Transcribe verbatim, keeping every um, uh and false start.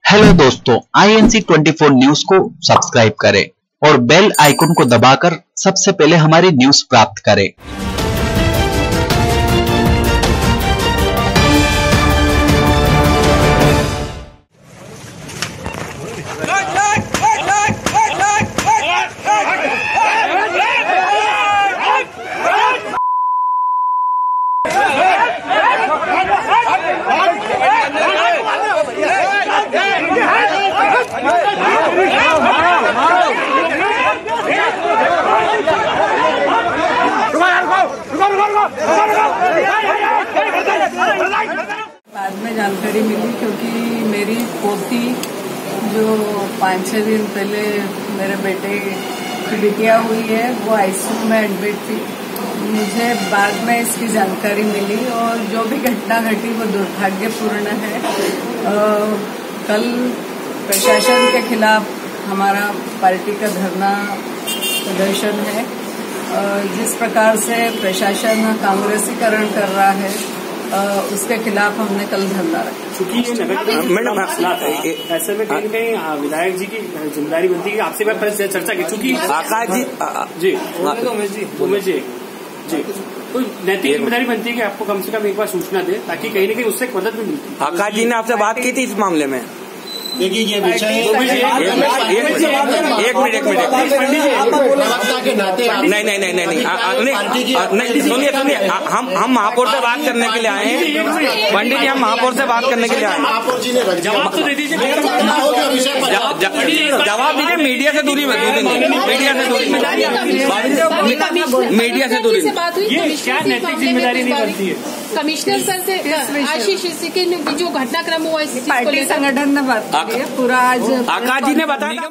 Hello दोस्तों, I N C twenty four news को subscribe करें और बेल आइकन को दबाकर सबसे पहले हमारी न्यूज प्राप्त करें। बाद में जानकारी मिली क्योंकि मेरी पोती जो पाँच छः दिन पहले मेरे बेटे की बिटिया हुई है वो आईसीयू में एडमिट थी। मुझे बाद में इसकी जानकारी मिली और जो भी घटना घटी वो दुर्भाग्यपूर्ण है। आ, कल प्रशासन के खिलाफ हमारा पार्टी का धरना प्रदर्शन है। आ, जिस प्रकार से प्रशासन कांग्रेसीकरण कर रहा है आ, उसके खिलाफ हमने कल धरना रखा। चूंकि ये नगर मैडम ऐसे में कहीं कहीं विधायक जी की जिम्मेदारी बनती है आपसे बार चर्चा की। चूंकि आकाश जी जी उमेश जी उमेश जी जी कोई नैतिक जिम्मेदारी बनती है कि आपको कम से कम एक बार सूचना दे ताकि कहीं न कहीं उससे मदद भी मिलती है। आकाश जी ने आपसे बात की थी इस मामले में। देखिए ये विषय एक मिनट एक मिनट एक मिनट के नाते नहीं नहीं नहीं नहीं नहीं सुनिए सुनिए हम हम महापौर से बात करने के लिए आए हैं। पंडित जी हम महापौर से बात करने के लिए आए हैं। महापौर जी ने जवाब तो दे दीजिए। जवाब दीजिए। मीडिया से दूरी में मीडिया से दूरी में मीडिया से दूरी में ये क्या नैतिक जिम्मेदारी नहीं बनती है? कमिश्नर सर से आशीष की जो घटनाक्रम हुआ इस पार्टी संगठन ने बात की है पूरा आज आकाश जी ने बताया।